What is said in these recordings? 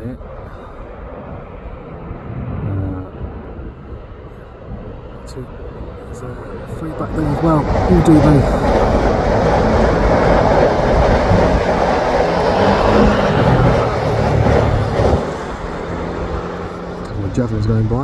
here. There's a 3 back there as well. All DB. A couple of javelins going by.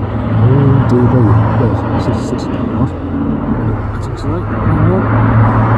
DB, well, 66 yard. Acton today,